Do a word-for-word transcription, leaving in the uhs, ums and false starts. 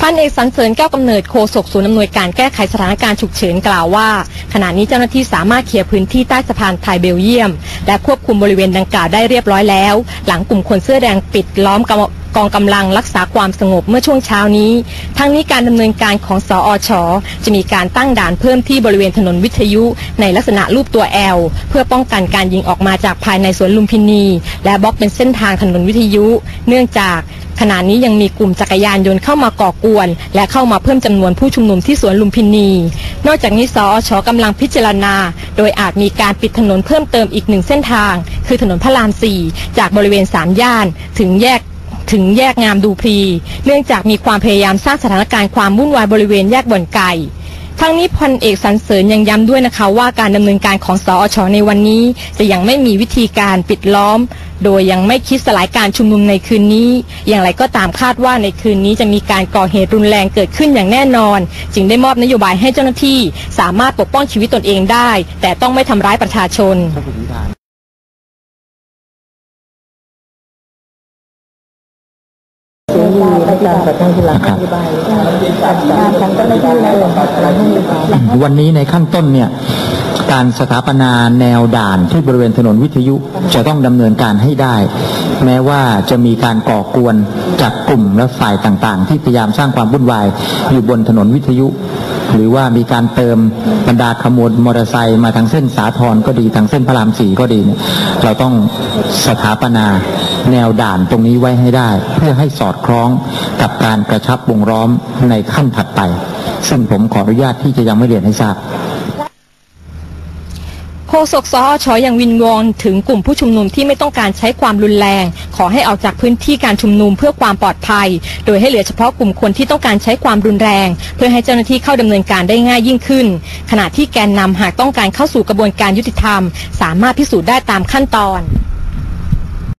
พันเอกสรรเสริญแก้วกำเนิดโฆษกศูนย์อำนวยการแก้ไขสถานการณ์ฉุกเฉินกล่าวว่าขณะนี้เจ้าหน้าที่สามารถเคลียร์พื้นที่ใต้สะพานไทยเบลเยียมและควบคุมบริเวณดังกล่าวได้เรียบร้อยแล้วหลังกลุ่มคนเสื้อแดงปิดล้อมกองกำลังรักษาความสงบเมื่อช่วงเช้านี้ทั้งนี้การดำเนินการของสอช.จะมีการตั้งด่านเพิ่มที่บริเวณถนนวิทยุในลักษณะรูปตัว แอล เพื่อป้องกันการยิงออกมาจากภายในสวนลุมพินีและบล็อกเป็นเส้นทางถนนวิทยุเนื่องจากขณะนี้ยังมีกลุ่มจักรยานยนต์เข้ามาก่อกวนและเข้ามาเพิ่มจำนวนผู้ชุมนุมที่สวนลุมพินีนอกจากนี้สอช.กำลังพิจารณาโดยอาจมีการปิดถนนเพิ่มเติมอีกหนึ่งเส้นทางคือถนนพระรามสี่จากบริเวณสามย่านถึงแยกถึงแยกงามดูพรีเนื่องจากมีความพยายามสร้างสถานการณ์ความวุ่นวายบริเวณแยกบ่อนไก่ทั้งนี้พันเอกสรรเสริญยังย้ำด้วยนะคะว่าการดำเนินการของสอช.ในวันนี้จะยังไม่มีวิธีการปิดล้อมโดยยังไม่คิดสลายการชุมนุมในคืนนี้อย่างไรก็ตามคาดว่าในคืนนี้จะมีการก่อเหตุรุนแรงเกิดขึ้นอย่างแน่นอนจึงได้มอบนโยบายให้เจ้าหน้าที่สามารถปกป้องชีวิตตนเองได้แต่ต้องไม่ทำร้ายประชาชนวันนี้ในขั้นต้นเนี่ยการสถาปนาแนวด่านที่บริเวณถนนวิทยุจะต้องดำเนินการให้ได้แม้ว่าจะมีการก่อกวนจากกลุ่มและฝ่ายต่างๆที่พยายามสร้างความวุ่นวายอยู่บนถนนวิทยุหรือว่ามีการเติมบรรดาขบวนมอเตอร์ไซค์มาทางเส้นสาทรก็ดีทางเส้นพระรามสี่ก็ดีเนี่ยเราต้องสถาปนาแนวด่านตรงนี้ไว้ให้ได้เพื่อให้สอดคล้องกับการกระชับวงล้อมในขั้นถัดไปซึ่งผมขออนุญาตที่จะยังไม่เรียนให้ทราบโฆษกสอช.ยังวิงวอนถึงกลุ่มผู้ชุมนุมที่ไม่ต้องการใช้ความรุนแรงขอให้ออกจากพื้นที่การชุมนุมเพื่อความปลอดภัยโดยให้เหลือเฉพาะกลุ่มคนที่ต้องการใช้ความรุนแรงเพื่อให้เจ้าหน้าที่เข้าดำเนินการได้ง่ายยิ่งขึ้นขณะที่แกนนำหากต้องการเข้าสู่กระบวนการยุติธรรมสามารถพิสูจน์ได้ตามขั้นตอน